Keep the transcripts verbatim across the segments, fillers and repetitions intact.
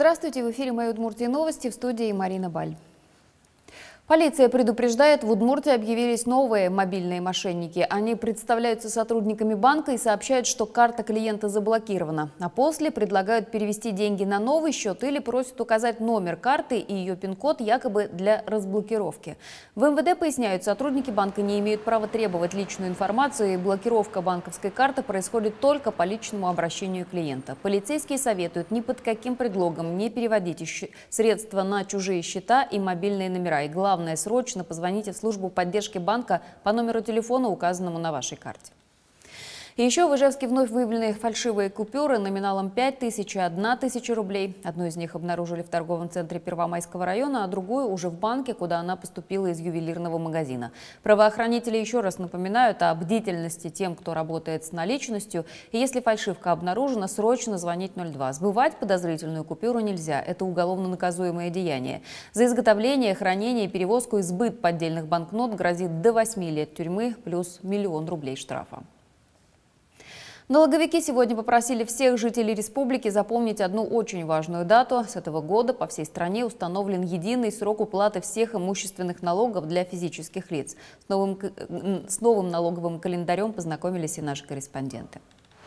Здравствуйте, в эфире «Мои Удмуртии новости», в студии Марина Баль. Полиция предупреждает, в Удмуртии объявились новые мобильные мошенники. Они представляются сотрудниками банка и сообщают, что карта клиента заблокирована. А после предлагают перевести деньги на новый счет или просят указать номер карты и ее пин-код якобы для разблокировки. В эм вэ дэ поясняют, сотрудники банка не имеют права требовать личную информацию, и блокировка банковской карты происходит только по личному обращению клиента. Полицейские советуют ни под каким предлогом не переводить средства на чужие счета и мобильные номера. И главное, Главное, срочно позвоните в службу поддержки банка по номеру телефона, указанному на вашей карте. И еще в Ижевске вновь выявлены фальшивые купюры номиналом пять тысяч и одна тысяча рублей. Одну из них обнаружили в торговом центре Первомайского района, а другую уже в банке, куда она поступила из ювелирного магазина. Правоохранители еще раз напоминают о бдительности тем, кто работает с наличностью. И если фальшивка обнаружена, срочно звонить ноль два. Сбывать подозрительную купюру нельзя. Это уголовно наказуемое деяние. За изготовление, хранение, перевозку и сбыт поддельных банкнот грозит до восьми лет тюрьмы плюс миллион рублей штрафа. Налоговики сегодня попросили всех жителей республики запомнить одну очень важную дату. С этого года по всей стране установлен единый срок уплаты всех имущественных налогов для физических лиц. С новым, с новым налоговым календарем познакомились и наши корреспонденты.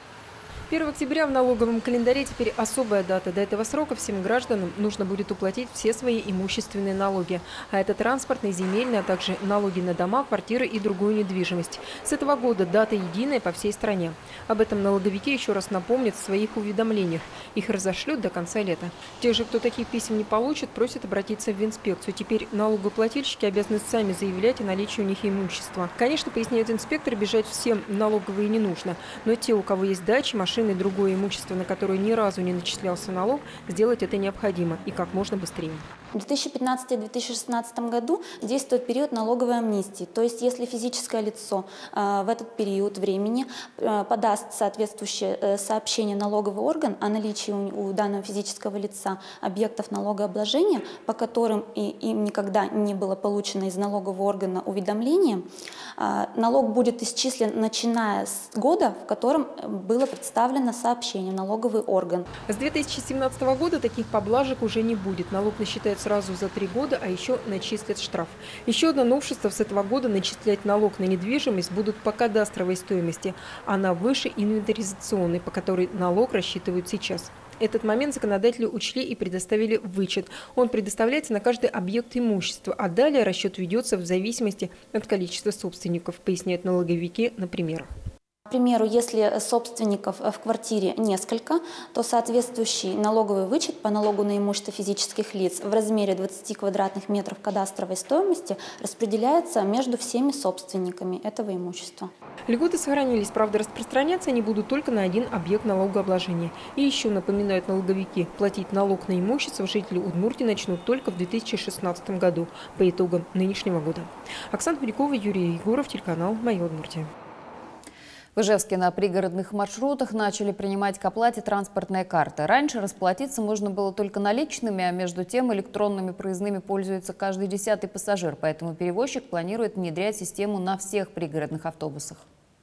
первого октября в налоговом календаре теперь особая дата. До этого срока всем гражданам нужно будет уплатить все свои имущественные налоги. А это транспортные, земельные, а также налоги на дома, квартиры и другую недвижимость. С этого года дата единая по всей стране. Об этом налоговики еще раз напомнят в своих уведомлениях. Их разошлют до конца лета. Тех же, кто таких писем не получит, просят обратиться в инспекцию. Теперь налогоплательщики обязаны сами заявлять о наличии у них имущества. Конечно, поясняют инспекторы, бежать всем налоговые не нужно. Но те, у кого есть дачи, машины и другое имущество, на которое ни разу не начислялся налог, сделать это необходимо и как можно быстрее. В две тысячи пятнадцатом — две тысячи шестнадцатом году действует период налоговой амнистии. То есть если физическое лицо э, в этот период времени э, подаст соответствующее э, сообщение в налоговый орган о наличии у, у данного физического лица объектов налогообложения, по которым и, им никогда не было получено из налогового органа уведомление, э, налог будет исчислен начиная с года, в котором было представлено сообщение в налоговый орган. С две тысячи семнадцатого года таких поблажек уже не будет. Налог насчитает сразу за три года, а еще начислят штраф. Еще одно новшество: с этого года начислять налог на недвижимость будут по кадастровой стоимости, а на выше инвентаризационной, по которой налог рассчитывают сейчас. Этот момент законодатели учли и предоставили вычет. Он предоставляется на каждый объект имущества, а далее расчет ведется в зависимости от количества собственников, поясняют налоговики на примерах. К примеру, если собственников в квартире несколько, то соответствующий налоговый вычет по налогу на имущество физических лиц в размере двадцати квадратных метров кадастровой стоимости распределяется между всеми собственниками этого имущества. Льготы сохранились, правда, распространяться они будут только на один объект налогообложения. И еще напоминают налоговики, платить налог на имущество жители Удмуртии начнут только в две тысячи шестнадцатом году по итогам нынешнего года. Оксана Полякова, Юрий Егоров, телеканал «Мои Удмуртии». В Ижевске на пригородных маршрутах начали принимать к оплате транспортные карты. Раньше расплатиться можно было только наличными, а между тем электронными проездными пользуется каждый десятый пассажир. Поэтому перевозчик планирует внедрять систему на всех пригородных автобусах.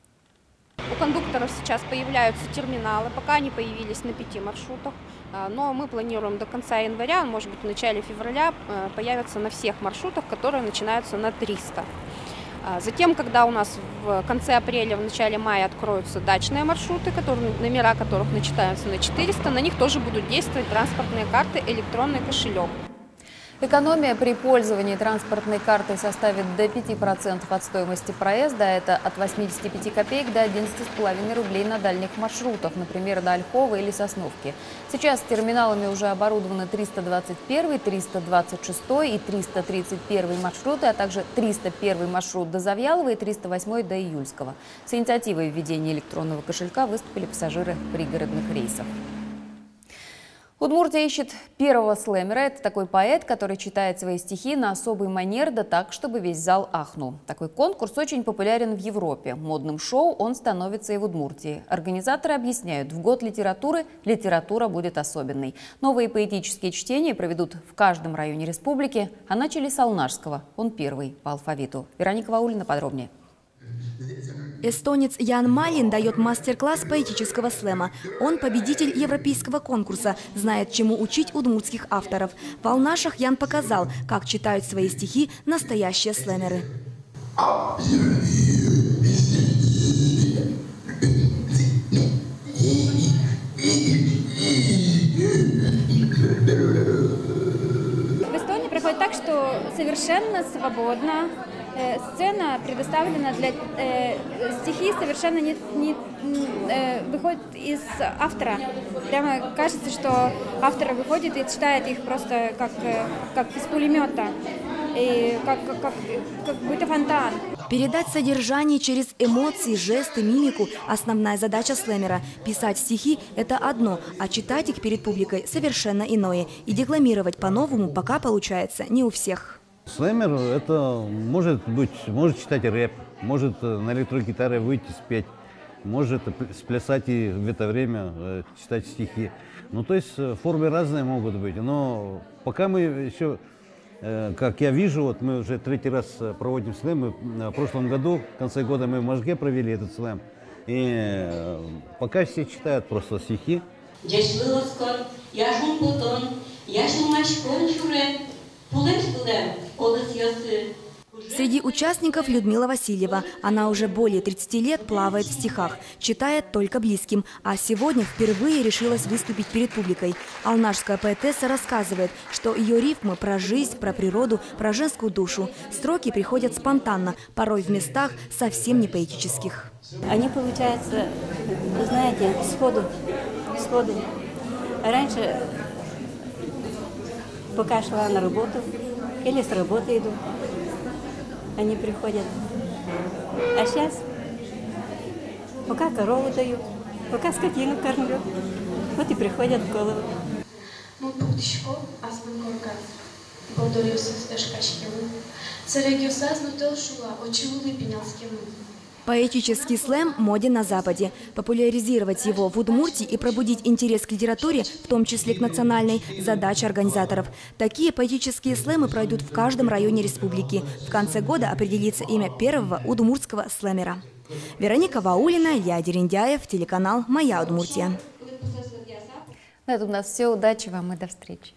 У кондукторов сейчас появляются терминалы, пока они появились на пяти маршрутах. Но мы планируем до конца января, может быть в начале февраля, появятся на всех маршрутах, которые начинаются на триста. Затем, когда у нас в конце апреля, в начале мая откроются дачные маршруты, которые, номера которых начинаются на четыреста, на них тоже будут действовать транспортные карты, электронный кошелек. Экономия при пользовании транспортной картой составит до пяти процентов от стоимости проезда. Это от восьмидесяти пяти копеек до одиннадцати с половиной рублей на дальних маршрутах, например, до Ольхова или Сосновки. Сейчас терминалами уже оборудованы триста двадцать первый, триста двадцать шестой и триста тридцать первый маршруты, а также триста первый маршрут до Завьялова и триста восьмой до Июльского. С инициативой введения электронного кошелька выступили пассажиры пригородных рейсов. Удмуртия ищет первого слэмера. Это такой поэт, который читает свои стихи на особый манер, да так, чтобы весь зал ахнул. Такой конкурс очень популярен в Европе. Модным шоу он становится и в Удмуртии. Организаторы объясняют, в год литературы литература будет особенной. Новые поэтические чтения проведут в каждом районе республики, а начали с Алнашского. Он первый по алфавиту. Вероника Ваулина подробнее. Эстонец Ян Малин дает мастер-класс поэтического слэма. Он победитель европейского конкурса, знает, чему учить удмуртских авторов. В Алнашах Ян показал, как читают свои стихи настоящие слэмеры. В Эстонии проходит так, что совершенно свободно. Сцена предоставлена для э, стихи, совершенно не, не э, выходит из автора. Прямо кажется, что автор выходит и читает их просто как, как из пулемета, и как, как, как, как будто фонтан. Передать содержание через эмоции, жесты, мимику – основная задача слэмера. Писать стихи – это одно, а читать их перед публикой – совершенно иное. И декламировать по-новому пока получается не у всех. Слэмер – это может быть, может читать рэп, может на электрогитаре выйти спеть, может сплясать и в это время э, читать стихи. Ну, то есть формы разные могут быть, но пока мы еще, э, как я вижу, вот мы уже третий раз проводим слэм. Мы в прошлом году, в конце года мы в Можге провели этот слэм, и э, пока все читают просто стихи. Среди участников Людмила Васильева. Она уже более тридцати лет плавает в стихах, читает только близким, а сегодня впервые решилась выступить перед публикой. Алнашская поэтесса рассказывает, что ее рифмы про жизнь, про природу, про женскую душу. Строки приходят спонтанно, порой в местах совсем не поэтических. Они, получается, вы знаете, сходу, сходу. Раньше, пока шла на работу или с работы иду, они приходят. А сейчас, пока корову даю, пока скотину кормлю, вот и приходят в голову. Поэтический слэм моден на Западе. Популяризировать его в Удмуртии и пробудить интерес к литературе, в том числе к национальной, задача организаторов. Такие поэтические слэмы пройдут в каждом районе республики. В конце года определится имя первого удмуртского слэмера. Вероника Ваулина, Илья Дерендяев, телеканал «Моя Удмуртия». На этом у нас все. Удачи вам и до встречи.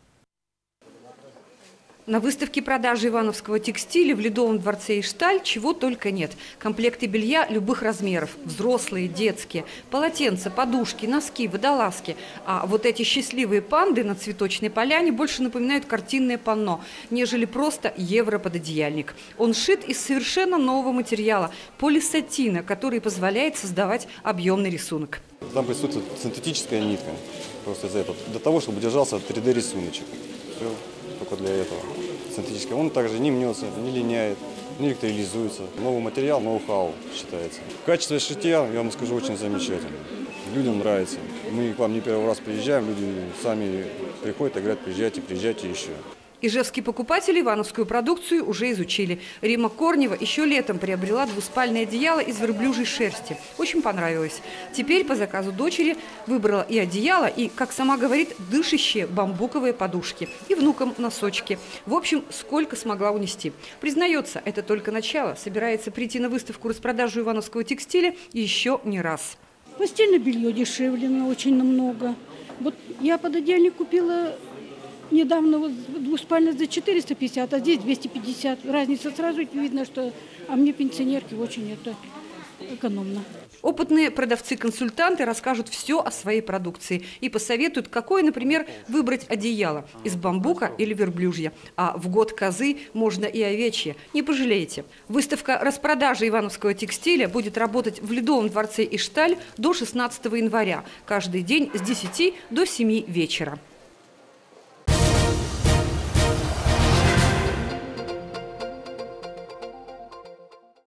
На выставке продажи ивановского текстиля в Ледовом дворце Ишталь чего только нет. Комплекты белья любых размеров. Взрослые, детские. Полотенца, подушки, носки, водолазки. А вот эти счастливые панды на цветочной поляне больше напоминают картинное панно, нежели просто европододеяльник. Он шит из совершенно нового материала – полисатина, который позволяет создавать объемный рисунок. Там присутствует синтетическая нитка. Просто из-за этого. Для того, чтобы держался три дэ рисуночек. Все. Только для этого. Синтетический. Он также не мнется, не линяет, не электролизуется. Новый материал, ноу-хау считается. Качество шитья, я вам скажу, очень замечательно. Людям нравится. Мы к вам не первый раз приезжаем, люди сами приходят и говорят, приезжайте, приезжайте еще. Ижевские покупатели ивановскую продукцию уже изучили. Рима Корнева еще летом приобрела двуспальное одеяло из верблюжьей шерсти. Очень понравилось. Теперь по заказу дочери выбрала и одеяло, и, как сама говорит, дышащие бамбуковые подушки. И внукам носочки. В общем, сколько смогла унести. Признается, это только начало. Собирается прийти на выставку распродажу ивановского текстиля еще не раз. Постельное белье дешевле, но очень намного. Вот я пододеяльник купила недавно вот двуспальный за четыреста пятьдесят, а здесь двести пятьдесят. Разница сразу видно, что... А мне пенсионерки очень это экономно. Опытные продавцы-консультанты расскажут все о своей продукции и посоветуют, какое, например, выбрать одеяло – из бамбука или верблюжья. А в год козы можно и овечье. Не пожалеете. Выставка распродажи ивановского текстиля будет работать в Ледовом дворце Ишталь до шестнадцатого января. Каждый день с десяти до семи вечера.